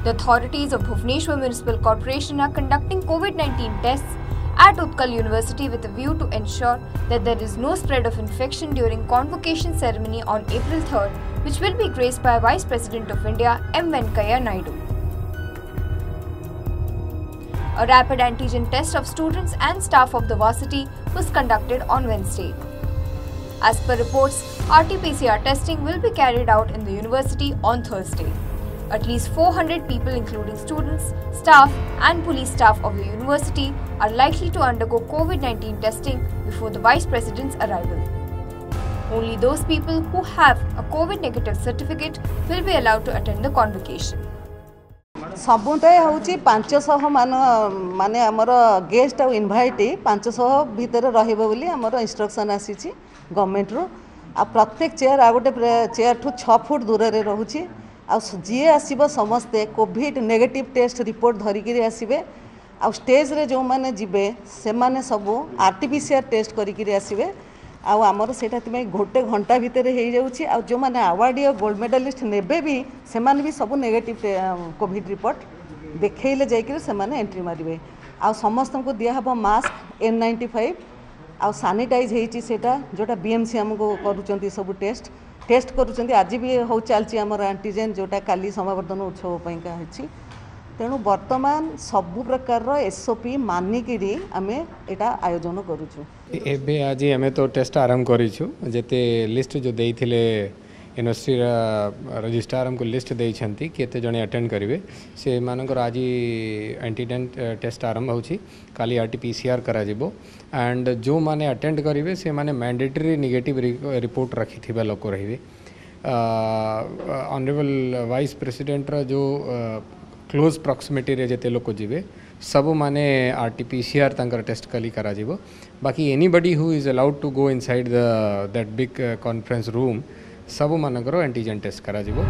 The authorities of Bhubaneswar Municipal Corporation are conducting COVID-19 tests at Utkal University with a view to ensure that there is no spread of infection during convocation ceremony on April 3rd, which will be graced by Vice President of India M. Venkaiah Naidu. A rapid antigen test of students and staff of the varsity was conducted on Wednesday. As per reports, RT-PCR testing will be carried out in the university on Thursday. At least 400 people including students, staff and police staff of the university are likely to undergo COVID-19 testing before the Vice President's arrival. Only those people who have a COVID negative certificate will be allowed to attend the convocation. सबुदाय हूँ 500 माने आमर guest और invite 500 भितर रमर instruction आसी government रू आ प्रत्येक chair आ गोटे chair ठू 6 फुट दूर रे रहूची आ जी आसब समस्ते कोविड नेगेटिव टेस्ट रिपोर्ट धरिकी आसबे आ स्टेज रे जो माने जिबे से माने सब आरटीपीसीआर टेस्ट करिकी आसबे आमर से गोटे घंटा भितर हो जाऊँगी आ जो मैंने अवार्ड गोल्ड मेडालिस्ट नेबे भी से भी सब नेगेटिव कोविड रिपोर्ट देखले जाकर से एंट्री मारे आ समस्त को दिहब मास्क N95 आ सानिटाइज होटा जोटा बीएमसी आमको करुँच सब टेस्ट करुँच आज भी हो चलती आमर एंटीजेन जोटा काली समावर्धन उत्सव होती तेणु बर्तमान सबु प्रकार एसओपी मानिकी आम एटा आयोजन करूँ एबे आज आम तो टेस्ट आरंभ करूँ जिते लिस्ट जो देइथिले यूनिवर्सिटी रजिस्ट्रार हमको लिस्ट देइछंती केते जने अटेंड करेंगे से मानकर आज एंटीजन टेस्ट आरंभ होछि काली आरटीपीसीआर करा जिवो एंड जो माने अटेंड करेंगे से माने मैंडेटरी नेगेटिव रिपोर्ट रखी थिबा लोक रहिबे ऑनरेबल वाइस प्रेसिडेंट जो क्लोज प्रॉक्सिमिटी रे जेते लोक जीवे सब माने आरटीपीसीआर तांकर टेस्ट कली करा जिवो बाकी anybody who is allowed to go inside that big conference room सब मानकर एंटीजन टेस्ट करा जिवो.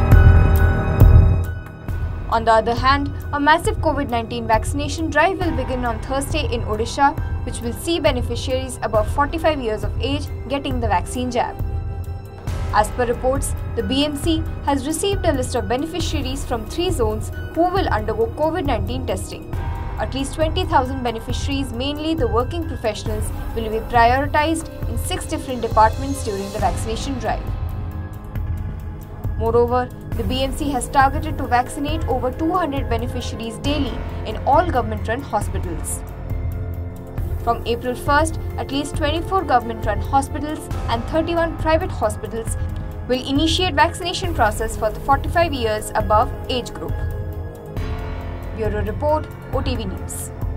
On the other hand, a massive COVID-19 vaccination drive will begin on Thursday in Odisha, which will see beneficiaries above 45 years of age getting the vaccine jab. As per reports, the BMC has received a list of beneficiaries from 3 zones who will undergo COVID-19 testing. At least 20,000 beneficiaries, mainly the working professionals, will be prioritized in 6 different departments during the vaccination drive. Moreover, the BMC has targeted to vaccinate over 200 beneficiaries daily in all government-run hospitals. From April 1st, at least 24 government-run hospitals and 31 private hospitals will initiate vaccination process for the 45 years above age group. Bureau Report, OTV News.